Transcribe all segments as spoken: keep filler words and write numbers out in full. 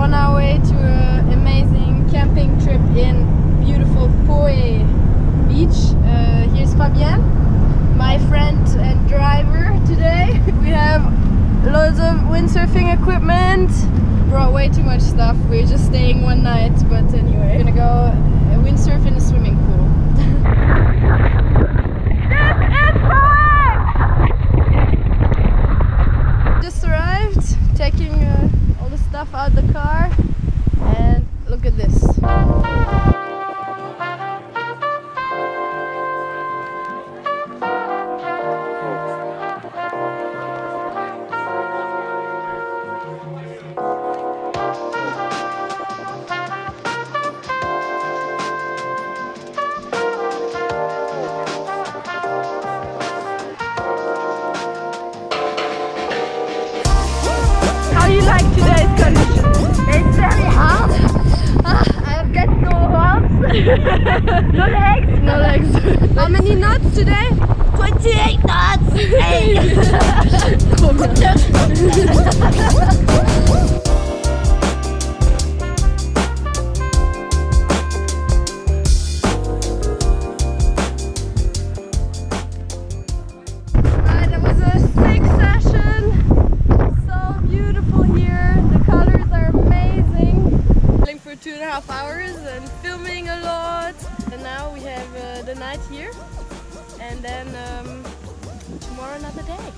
on our way to an amazing camping trip in beautiful Poe Beach. Uh, here's Fabienne, my friend and driver today. We have loads of windsurfing equipment. Brought way too much stuff. We're just staying one night, but anyway, we're gonna go windsurf in a swimming pool. This is fun! Just arrived, taking uh, all the stuff out the car, and look at this. How do you like today's condition? It's very hard. Ah, I've got no arms. No legs. No legs. How many knots today? twenty-eight knots. Hey. Right, that was a sick session. So beautiful here. The colors are amazing. Filming for two and a half hours and filming a lot. And now we have uh, the night here. And then um, tomorrow another day.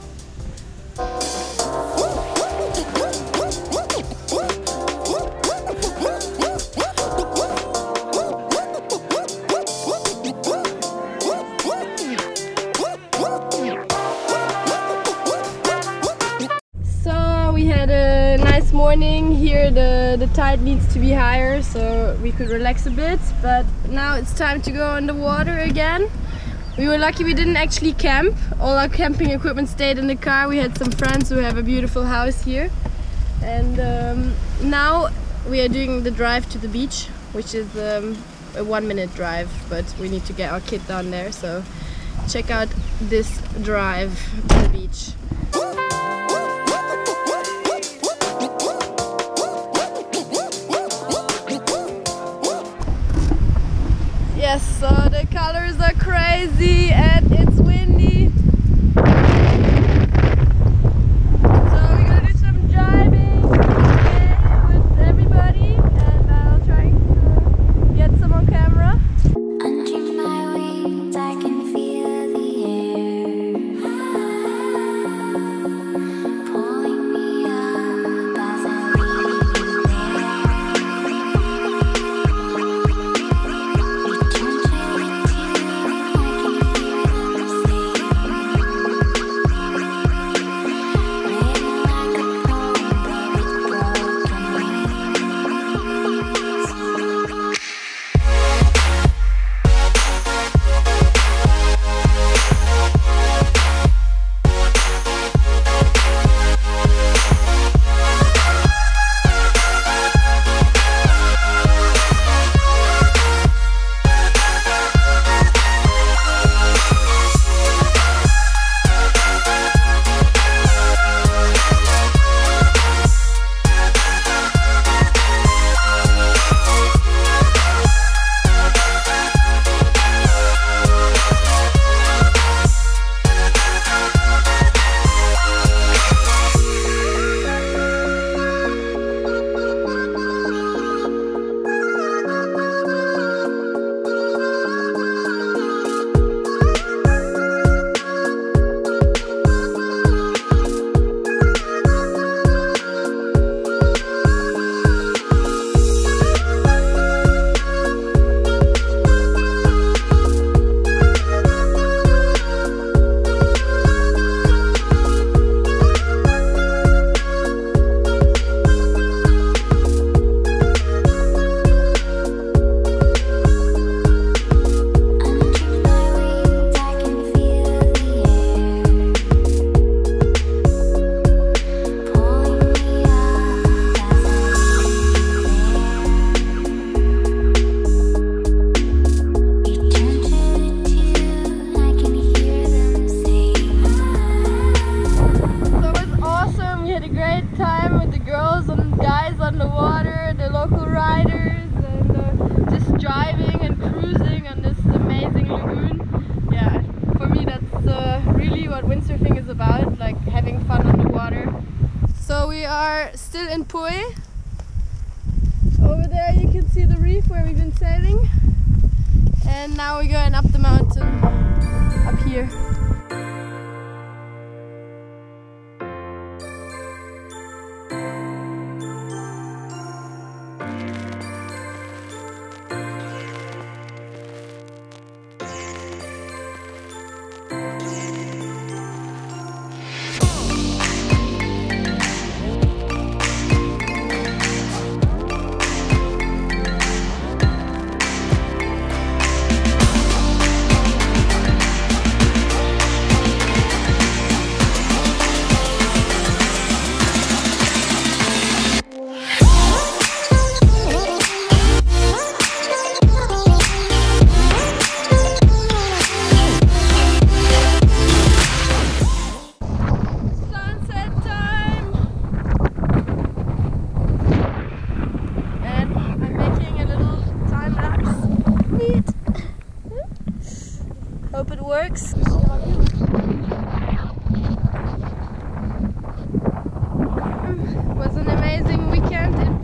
So we had a nice morning here. The, the tide needs to be higher so we could relax a bit. But now it's time to go on the water again. We were lucky we didn't actually camp. All our camping equipment stayed in the car. We had some friends who have a beautiful house here. And um, now we are doing the drive to the beach, which is um, a one minute drive, but we need to get our kit down there. So check out this drive to the beach. Yes, so the colors are crazy and it's windy. So we're gonna do some driving today with everybody, and I'll try to get some on camera. Under my wings, I can feel the air pulling me up as I leave Time with the girls and guys on the water. local riders and uh, just driving and cruising on this amazing lagoon. Yeah, for me that's uh, really what windsurfing is about, like having fun on the water. So we are still in Pui. Over there you can see the reef where we've been sailing. And now we're going up the mountain, up here. Hope it works. It was an amazing weekend in